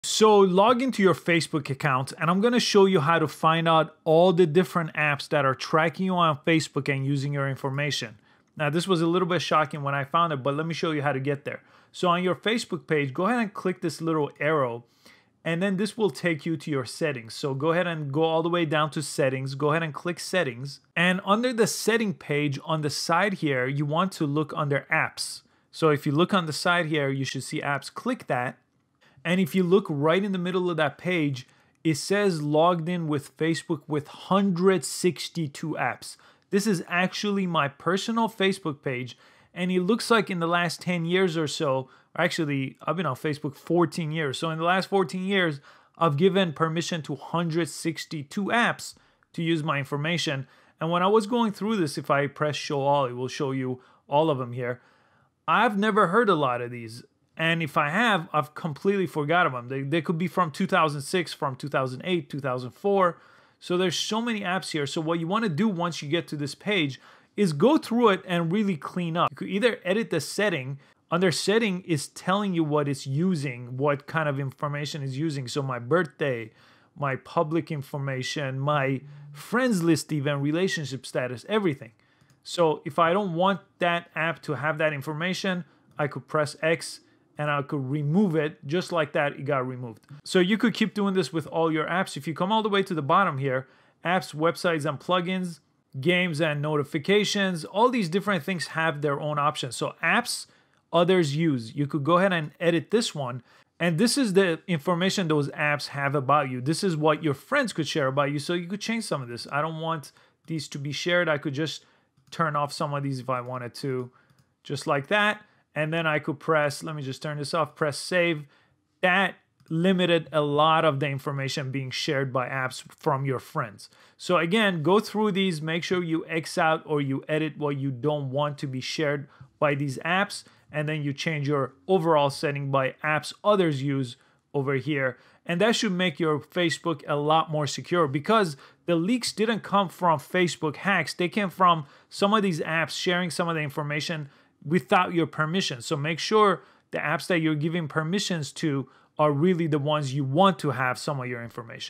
So log into your Facebook account and I'm going to show you how to find out all the different apps that are tracking you on Facebook and using your information. Now this was a little bit shocking when I found it, but let me show you how to get there. So on your Facebook page, go ahead and click this little arrow and then this will take you to your settings. So go ahead and go all the way down to settings, go ahead and click settings. And under the setting page on the side here, you want to look under apps. So if you look on the side here, you should see apps, click that. And if you look right in the middle of that page, it says logged in with Facebook with 162 apps. This is actually my personal Facebook page. And it looks like in the last 10 years or so, actually, I've been on Facebook 14 years. So in the last 14 years, I've given permission to 162 apps to use my information. And when I was going through this, if I press show all, it will show you all of them here. I've never heard a lot of these. And if I have, I've completely forgot about them. They could be from 2006, from 2008, 2004. So there's so many apps here. So what you want to do once you get to this page is go through it and really clean up. You could either edit the setting. Under setting is telling you what it's using, what kind of information it's using. So my birthday, my public information, my friends list, even relationship status, everything. So if I don't want that app to have that information, I could press X and I could remove it just like that. It got removed. So you could keep doing this with all your apps. If you come all the way to the bottom here, apps, websites, and plugins, games and notifications, all these different things have their own options. So apps others use, you could go ahead and edit this one. And this is the information those apps have about you. This is what your friends could share about you. So you could change some of this. I don't want these to be shared. I could just turn off some of these if I wanted to, just like that. And then I could press, let me just turn this off, press save. That limited a lot of the information being shared by apps from your friends. So again, go through these, make sure you X out or you edit what you don't want to be shared by these apps, and then you change your overall setting by apps others use over here. And that should make your Facebook a lot more secure because the leaks didn't come from Facebook hacks. They came from some of these apps sharing some of the information without your permission. So make sure the apps that you're giving permissions to are really the ones you want to have some of your information.